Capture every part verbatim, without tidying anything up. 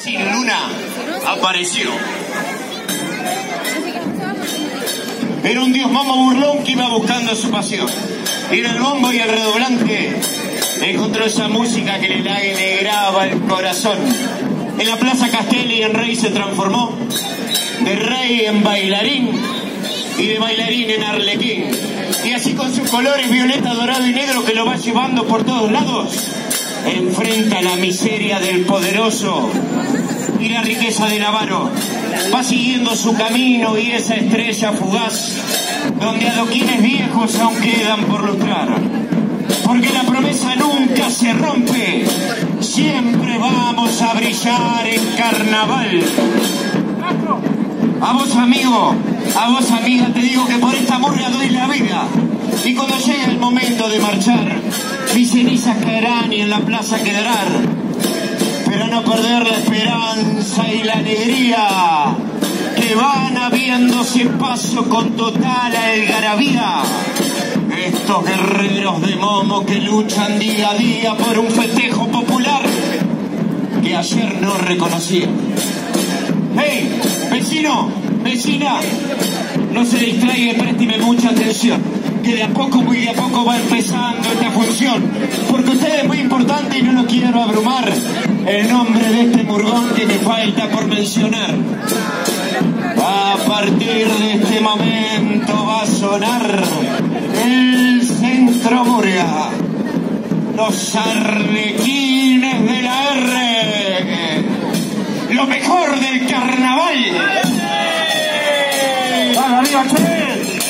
sin luna apareció. Era un dios momo burlón que iba buscando su pasión. Y en el bombo y el redoblante encontró esa música que le alegraba el corazón. En la plaza Castelli en rey se transformó, de rey en bailarín y de bailarín en arlequín. Y así con sus colores violeta, dorado y negro que lo va llevando por todos lados, enfrenta la miseria del poderoso y la riqueza del avaro. Va siguiendo su camino y esa estrella fugaz, donde adoquines viejos aún quedan por lustrar. Porque la promesa nunca se rompe, siempre vamos a brillar en carnaval. A vos, amigo, a vos, amiga, te digo que por esta murga doy la vida. Y cuando llegue el momento de marchar, mis cenizas caerán y en la plaza quedarán. Pero no perder la esperanza y la alegría que van abriéndose paso con total algarabía. Estos guerreros de momo que luchan día a día por un festejo popular que ayer no reconocían. ¡Hey! Vecino, vecina, no se distraiga y présteme mucha atención, que de a poco, muy de a poco va empezando esta función, porque usted es muy importante y no lo quiero abrumar. El nombre de este murgón que me falta por mencionar. A partir de este momento va a sonar el Centro Murga, los arlequines de la R, lo mejor del carnaval. ¡Vamos arriba, che!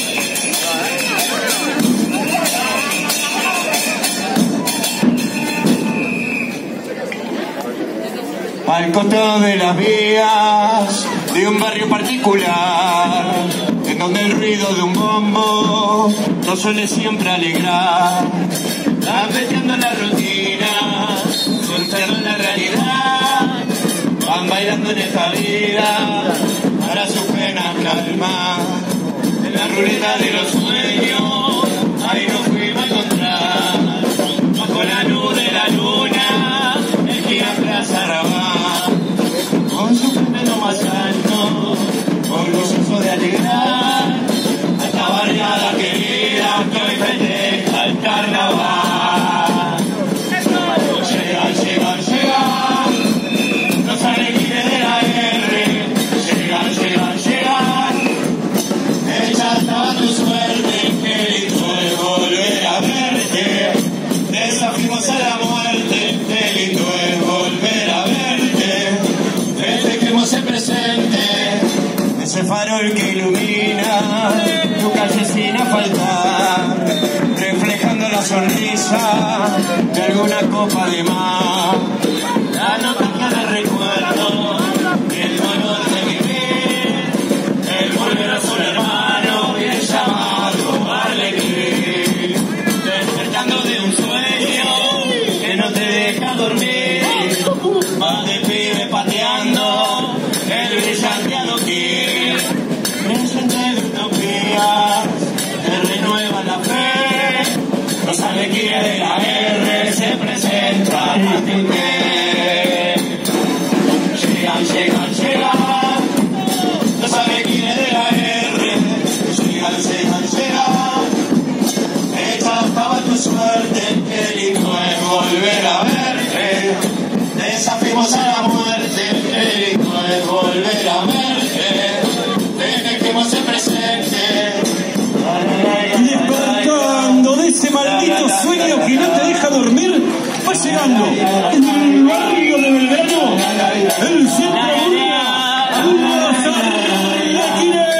Al costado de las vías de un barrio particular, en donde el ruido de un bombo nos suele siempre alegrar, apretando la rutina, soltando la realidad, van bailando en esta vida para sus penas calmar. En la ruleta de los sueños, ahí nos fuimos a encontrar, bajo la luz de la luna, el gigante Plaza Arrabal, con su freno más alto, orgulloso de alegrar a esta barriada querida que hoy festeja el carnaval. Llegan, llegan, llegan los alegres de la R, llegan, llegan, llegan. Ella estaba tu suerte, que lindo es volver a verte. Desafiamos a la muerte, que lindo es volver a verte. Festejemos el presente, ese farol que ilumina tu calle sin faltar, reflejando la sonrisa de alguna copa de mar. La nostalgia del recuerdo, el dolor de vivir, el volver a su hermano y el llamado arlequín, despertando de un sueño que no te deja dormir, va de pibe pateando el brillante adoquín, presente de utopías que renueva la fe, los alegrías de la R se presentan a ti. Llegan, llegan, llegan los alegrías de la R, llegan, llegan, llegan. Esta estaba tu suerte, qué lindo es volver a verte. Desafiamos a la muerte, qué lindo es volver a verte. Dejemos el presente, despertando de ese maldito sueño que no te deja dormir. Va llegando en el barrio de Belgrano el Centro Murga, unos arlequines.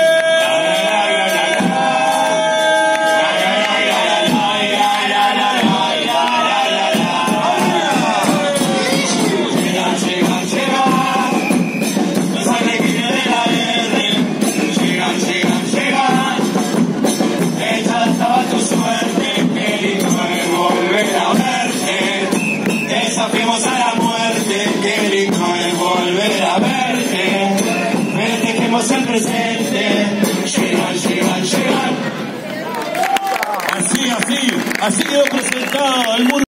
Desafiamos a la muerte, qué lindo es volver a verte. Festejemos el presente, llegan, llegan, llegan. Así, así, así quedó presentado el murga.